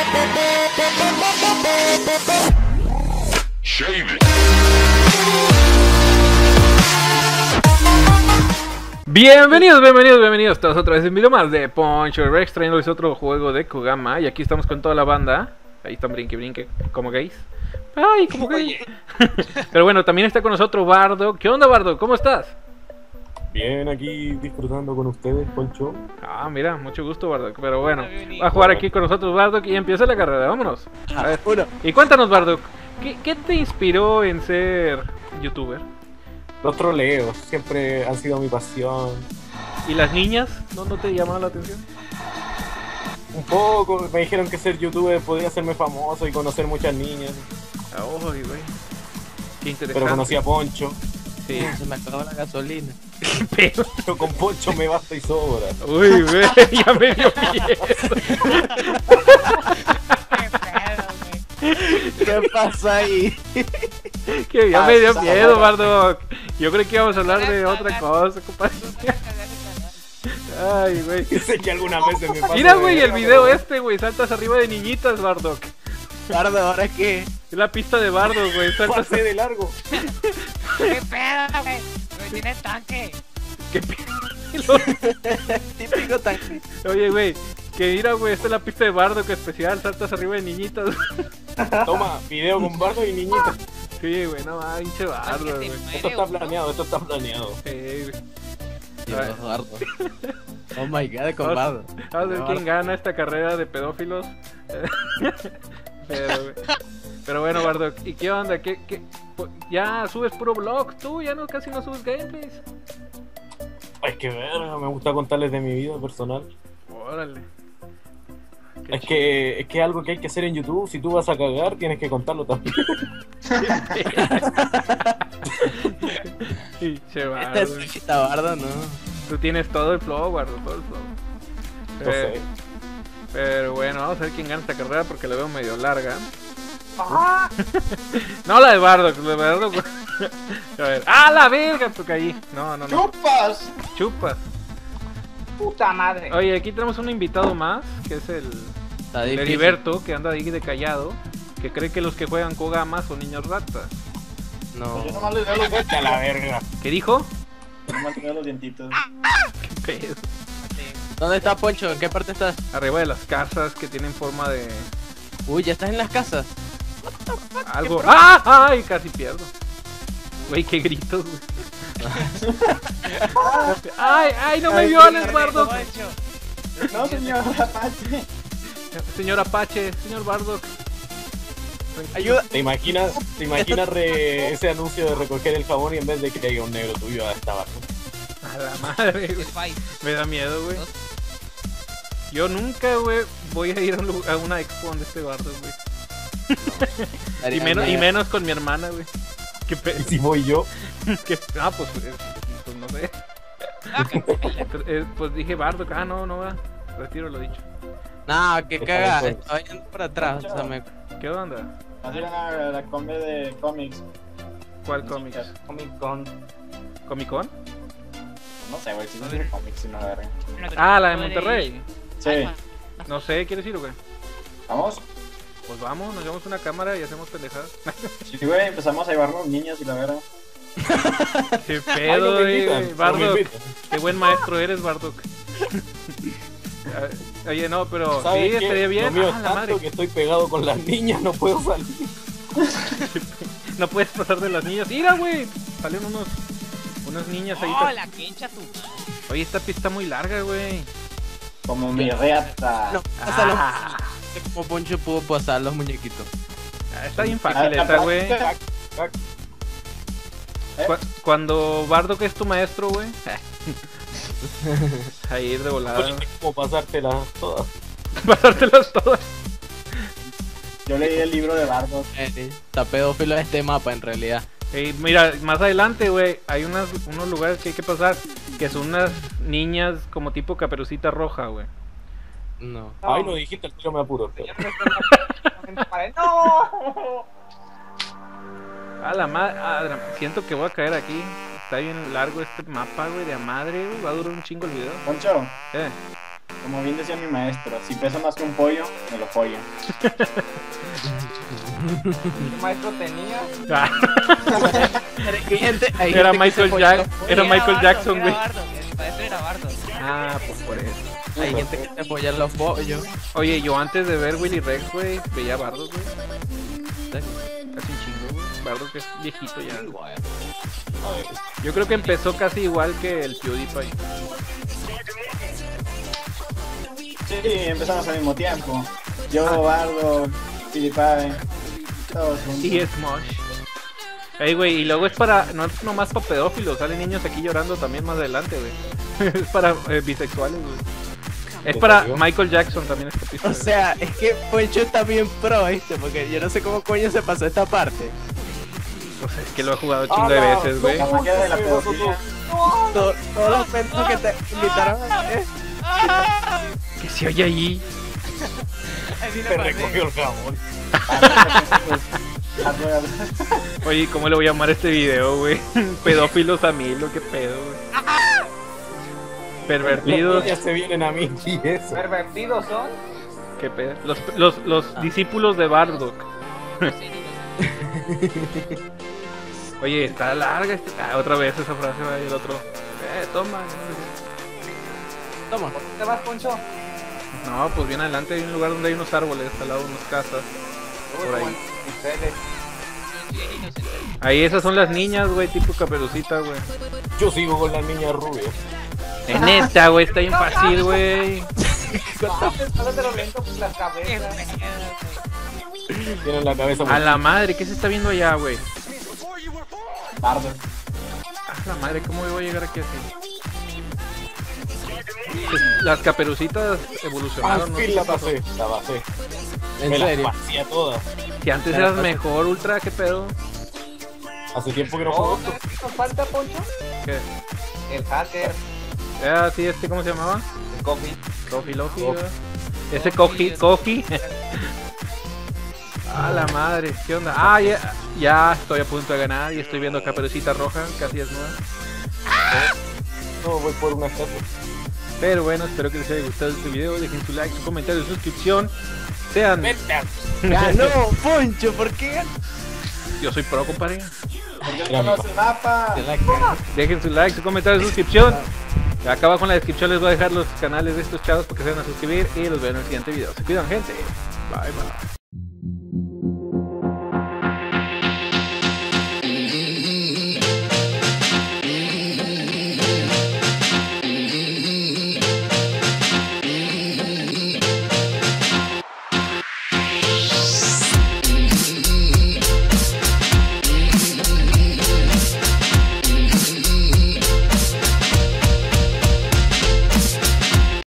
Bienvenidos todos otra vez en un video más de Poncho Rex, trayéndoles otro juego de Kogama. Y aquí estamos con toda la banda. Ahí están brinque, como gays. Ay, como gays. Pero bueno, también está con nosotros Bardo. ¿Qué onda, Bardo? ¿Cómo estás? Bien, aquí disfrutando con ustedes, Poncho. Ah, mira, mucho gusto, Bardo. Pero bueno, va a jugar aquí con nosotros Bardo y empieza la carrera, vámonos. A ver. Y cuéntanos, Bardo, ¿qué te inspiró en ser youtuber? Los troleos siempre han sido mi pasión. ¿Y las niñas? ¿No te llamaron la atención? Un poco, me dijeron que ser youtuber podía hacerme famoso y conocer muchas niñas. Ay, güey. Qué interesante. Pero conocí a Poncho. Sí. Se me acabó la gasolina. Pero con Poncho me basta y sobra. uy, güey, ya me dio miedo. ¿Qué pasa ahí? Que ya me dio miedo, Bardo. Yo creo que íbamos a hablar de otra cosa, compadre. Ay, güey. Sé que algunas veces me pasa. Mira, güey, el video güey. Saltas arriba de niñitas, Bardock. Bardo, ¿ahora qué? Es la pista de Bardock, güey. Saltas Pasé de largo. ¿Qué pedo, güey? No tiene tanque. ¿Qué pedo? Típico tanque. Oye, güey. Que mira, güey, esta es la pista de Bardock especial. Saltas arriba de niñitas. Toma, video con Bardo y niñita. Sí, güey, no va, hinche Bardo, güey. Esto está planeado. Güey. Dios, Bardo. Oh my god, con Bardo. Vamos a ver quién gana esta carrera de pedófilos. Pero bueno, Bardock, ¿y qué onda? Ya subes puro vlog tú, ya casi no subes gameplays. Hay que ver, me gusta contarles de mi vida personal. Órale. Es que es algo que hay que hacer en YouTube. Si tú vas a cagar, tienes que contarlo también. Che, Esta es chiquita, Bardo, no. Tú tienes todo el flow, Bardo, todo el flow. No sé. Pero bueno, vamos a ver quién gana esta carrera porque la veo medio larga. No la de Bardock, la de Bardock. A ver. ¡Ah, la verga! Tú caí. No. Chupas. Puta madre. Oye, aquí tenemos un invitado más, que es el Heriberto, que anda ahí de callado, que cree que los que juegan Kogama son niños ratas. No. Yo nomás le veo los dientitos. A la verga. ¿Qué dijo? Yo nomás le veo los dientitos. ¿Qué pedo? ¿Dónde está Poncho? ¿En qué parte estás? Arriba de las casas que tienen forma de Uy, ya estás en las casas. algo. ¡Ah! ¡Ay! Casi pierdo. Güey, qué gritos, güey. ¡Ay! ¡No me violes, Bardock! No, señor Apache. Señor Apache, señor Bardock. Ayuda. ¿Te imaginas ese anuncio de recoger el jabón y en vez de que haya un negro tuyo estaba? A la madre, güey. Me da miedo, güey. Yo nunca, güey, voy a ir a una expo donde este Bardock, güey. Y menos con mi hermana, güey. ¿Qué ¿Y si voy yo? Pues no sé. Pues dije Bardock, no va. Retiro lo dicho. No, que caga. Estoy yendo por atrás. O sea, ¿Qué onda? Así era la combe de cómics. ¿Cuál cómics? Comic Con. ¿Comic Con? No sé, güey, si no dice cómics, sino verga. Ah, la de Monterrey. Sí. No sé, ¿quieres ir o qué? ¿Vamos? Pues vamos, nos llevamos una cámara y hacemos pendejadas. Sí, güey, empezamos a llevar los niños y la verga. Qué Ay, pedo, no me invitan, güey, no me Bardock. invitan. Qué buen maestro eres, Bardock. Oye, no, pero sí, ¿Sabes qué? estaría bien. Lo mío es La tanto madre. que estoy pegado con las niñas, no puedo salir. No puedes pasar de las niñas. Mira, güey. Salen unas niñas ahí. ¡Oh, la quincha tú! Oye, esta pista muy larga, güey. Como mi reata. No, pásalo. Como Poncho pudo pasar los muñequitos. Está bien fácil esta, güey. Cuando Bardock es tu maestro, güey. Ahí ir de volada. Como pasártelas todas. Pasártelas todas. Yo leí el libro de Bardo. Está pedófilo este mapa en realidad. Mira, más adelante, güey, hay unos lugares que hay que pasar, que son unas niñas como tipo Caperucita Roja, güey. No. Ay, no dijiste, el tío me apuro. ¡No! A la madre, siento que voy a caer aquí. Está bien largo este mapa, güey, de a madre, güey. Va a durar un chingo el video. Poncho, Como bien decía mi maestro, si pesa más que un pollo, me lo pollo. ¿Qué maestro tenía? Ah, Hay gente- hay Era gente que se Michael apoya Jack- los- era Michael Jackson, güey. El maestro era Bardo. Ah, pues por eso. Hay gente que se apoya en los pollos. Oye, yo antes de ver Willy Rex, güey, veía Bardos, güey. Casi un chingo, güey. Bardos que es viejito ya. Yo creo que empezó casi igual que el PewDiePie. Sí, empezamos al mismo tiempo. Yo, Bardo, PewDiePie, todos juntos. Y Smosh. Ey, güey, y luego es para, no es nomás para pedófilos, salen niños aquí llorando también más adelante, güey. Es para bisexuales, güey. Es para Michael Jackson también esta pista. O sea, es que Poncho está bien pro, ¿viste? Porque yo no sé cómo coño se pasó esta parte. Pues es que lo ha jugado chingo de veces, güey. La magia de la pedofilia. Todos los pentos que te invitaron a ver. ¿Qué se oye ahí? Te recogió el jabón. Oye, ¿cómo le voy a llamar a este video, güey? Pedófilos a mí, lo que pedo, güey. Pervertidos. Ya se vienen a mí y eso. ¿Pervertidos son? ¿Qué pedo? Los discípulos de Bardock. Oye, está larga esta... otra vez esa frase va y el otro. Toma. Toma. ¿Por qué te vas, Poncho? No, pues bien adelante hay un lugar donde hay unos árboles, al lado de unas casas. Por ahí. Ustedes. Ahí esas son las niñas, güey, tipo Caperucita, güey. Yo sigo con la niña rubia. En esta, güey, está bien fácil, güey. No te lo lento, pues las cabezas. Tienen la cabeza A la madre, ¿qué se está viendo allá, güey? Bardo. A la madre, ¿cómo voy a llegar aquí así? Las Caperucitas evolucionaron, Al ¿no? fin la pasé, la pasé. En Me serio. la pasé a todas. Si antes eras mejor, Ultra, ¿qué pedo? Hace tiempo que no juego. ¿Nos falta, Poncho? ¿Qué? El hacker, Ah, sí, ¿cómo se llamaba? el coffee. Coffee Lofi, Coffee. ¿verdad? Ese Coffee. A la madre, ¿qué onda? Ah, ya estoy a punto de ganar y estoy viendo a Caperucita Roja, casi desnuda. No, voy por una estatua. Pero bueno, espero que les haya gustado este video. Dejen su like, su comentario, su suscripción. Sean... Ganó Poncho, ¿por qué? Yo soy pro, compadre. Porque no conoce el mapa. Te la cago. Dejen su like, su comentario, su suscripción. Acá abajo en la descripción les voy a dejar los canales de estos chavos para que se vayan a suscribir. Y los veo en el siguiente video. Se cuidan, gente. Bye, bye.